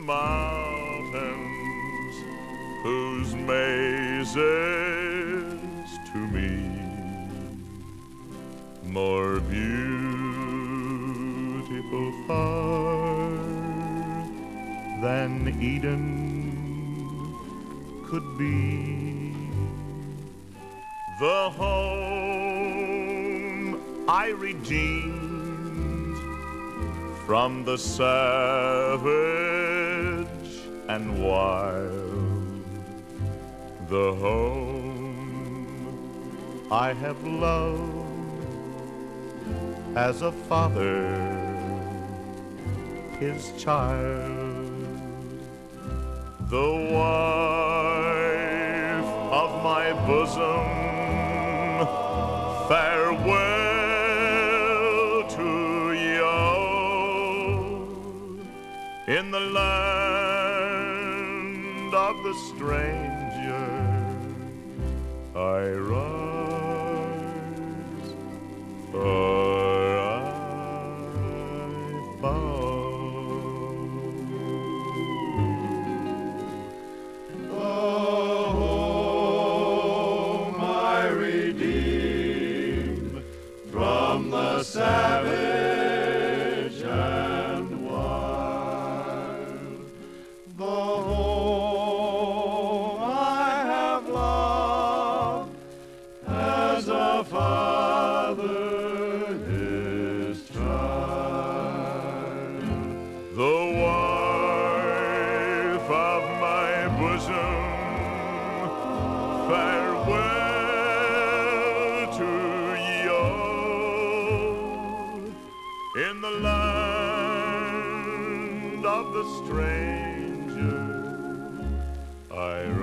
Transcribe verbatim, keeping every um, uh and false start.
mountains whose mazes to me more beautiful far than Eden could be. The home I redeemed from the savage and wild, the home I have loved as a father his child, the wife of my bosom, farewell to you. In the land of the stranger I rise, for I found the home I redeemed from the savage and wild, the home I have loved as a father his child, the wife of my bosom, farewell to you. In the land of the stranger I